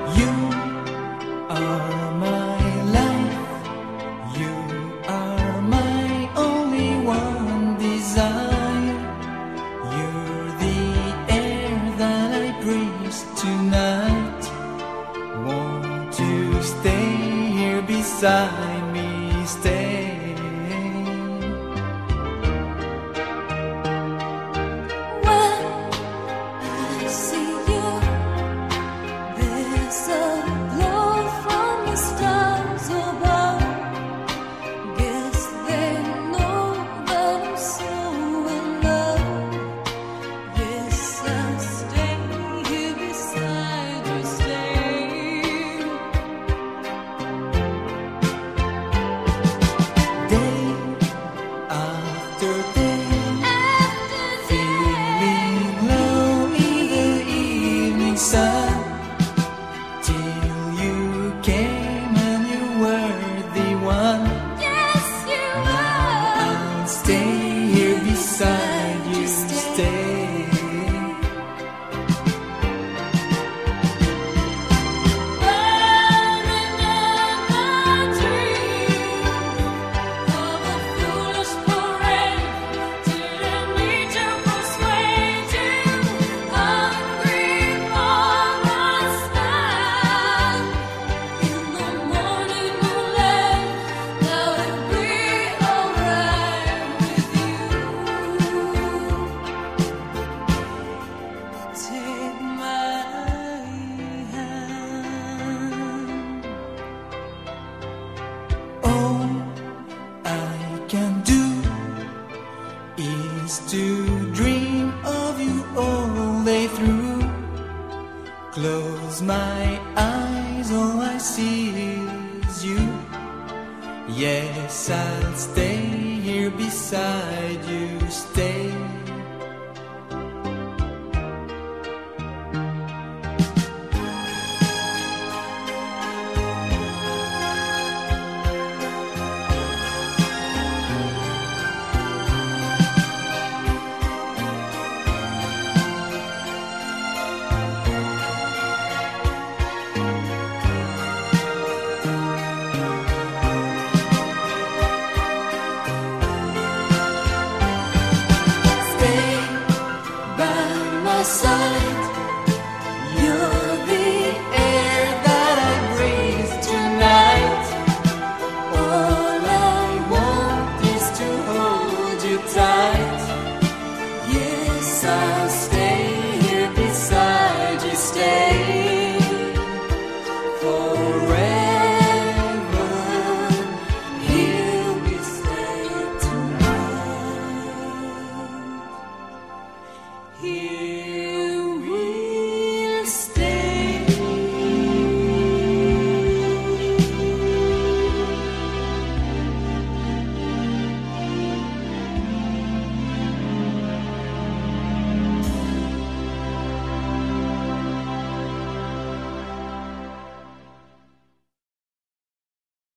You are my life, you are my only one desire. You're the air that I breathe tonight. Won't you stay here beside me, stay? To dream of you all day through. Close my eyes, all I see is you. Yes, I'll stay here beside you, stay. Side. You're the air that I breathe tonight. All I want is to hold you tight. Yes, I'll stay.